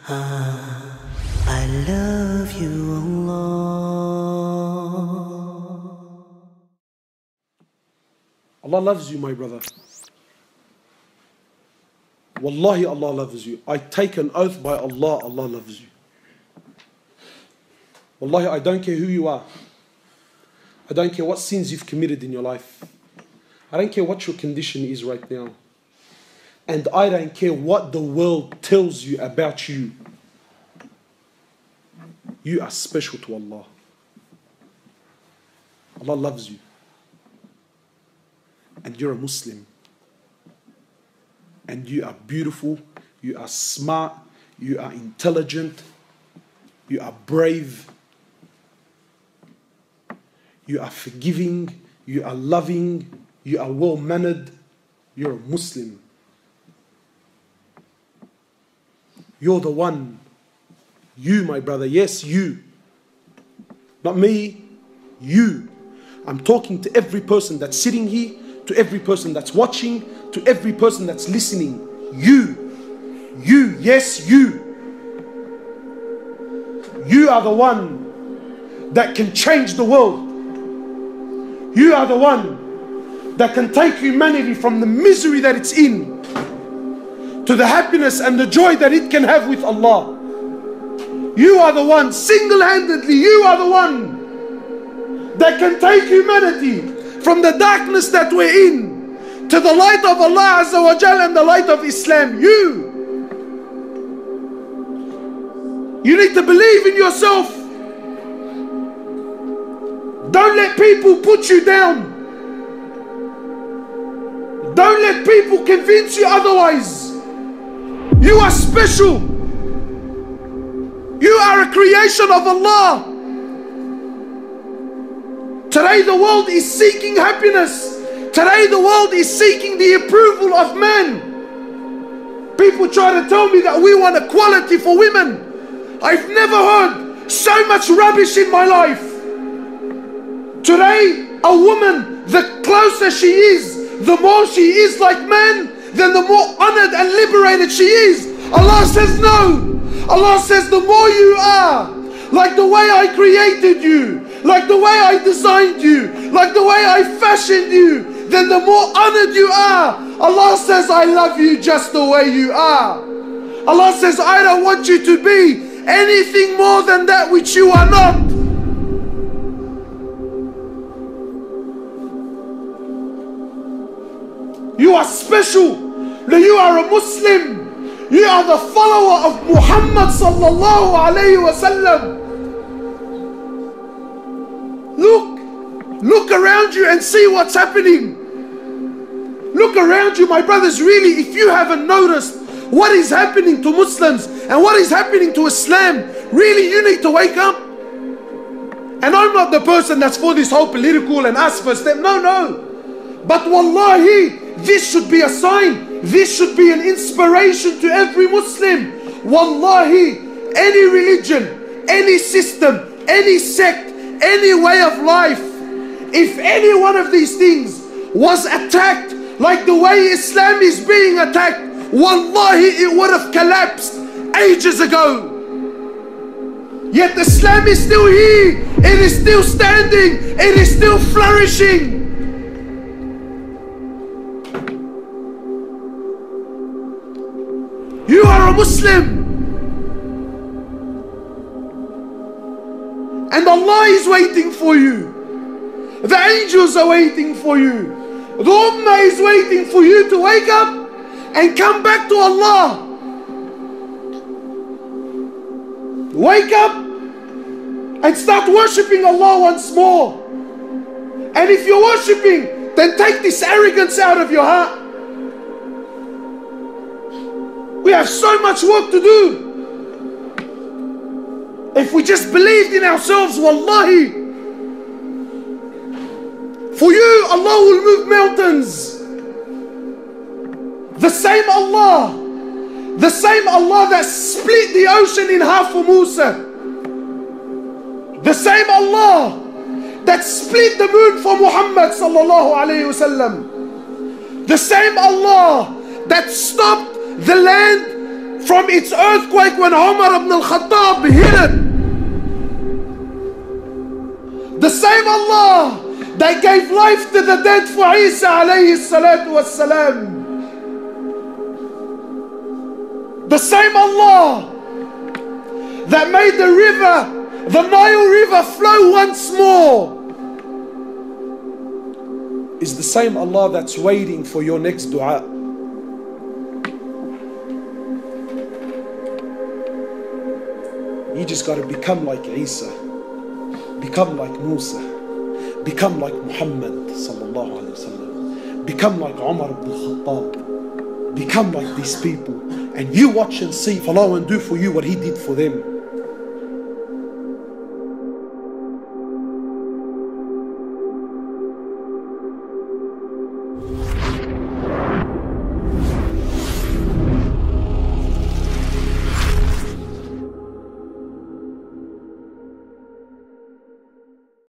I love you, Allah. Allah loves you, my brother. Wallahi, Allah loves you. I take an oath by Allah, Allah loves you. Wallahi, I don't care who you are. I don't care what sins you've committed in your life. I don't care what your condition is right now. And I don't care what the world tells you about you. You are special to Allah. Allah loves you. And you're a Muslim. And you are beautiful. You are smart. You are intelligent. You are brave. You are forgiving. You are loving. You are well-mannered. You're a Muslim. You're the one. You, my brother. Yes, you. Not me. You. I'm talking to every person that's sitting here, to every person that's watching, to every person that's listening. You. You. Yes, you. You are the one that can change the world. You are the one that can take humanity from the misery that it's in to the happiness and the joy that it can have with Allah. You are the one, single-handedly, you are the one that can take humanity from the darkness that we're in to the light of Allah Azza wa Jal and the light of Islam. You need to believe in yourself. Don't let people put you down. Don't let people convince you otherwise. You are special. You are a creation of Allah. Today the world is seeking happiness. Today the world is seeking the approval of man. People try to tell me that we want equality for women. I've never heard so much rubbish in my life. Today, a woman, the closer she is, the more she is like man, then the more honored and liberated she is. Allah says no. Allah says the more you are like the way I created you, like the way I designed you, like the way I fashioned you, then the more honored you are. Allah says I love you just the way you are. Allah says I don't want you to be anything more than that which you are not. You are special. You are a Muslim. You are the follower of Muhammad sallallahu alayhi wa sallam. Look around you and see what's happening. Look around you, my brothers. Really, if you haven't noticed what is happening to Muslims and what is happening to Islam, really you need to wake up. And I'm not the person that's for this whole political and us first step. No. But wallahi, this should be a sign. This should be an inspiration to every Muslim. Wallahi, any religion, any system, any sect, any way of life, if any one of these things was attacked like the way Islam is being attacked, wallahi, it would have collapsed ages ago. Yet Islam is still here. It is still standing. It is still flourishing. You are a Muslim. And Allah is waiting for you. The angels are waiting for you. The Ummah is waiting for you to wake up and come back to Allah. Wake up and start worshipping Allah once more. And if you're worshipping, then take this arrogance out of your heart. We have so much work to do. If we just believed in ourselves, wallahi, for you, Allah will move mountains. The same Allah that split the ocean in half for Musa, the same Allah that split the moon for Muhammad sallallahu alayhi wasallam, the same Allah that stopped the land from its earthquake when Umar ibn al-Khattab hit it. The same Allah that gave life to the dead for Isa alayhi salatu wassalam. The same Allah that made the river, the Nile River, flow once more, is the same Allah that's waiting for your next dua. You just got to become like Isa, become like Musa, become like Muhammad sallallahu alaihi wasallam, become like Umar ibn al-Khattab, become like these people, and you watch and see if Allah will do for you what He did for them.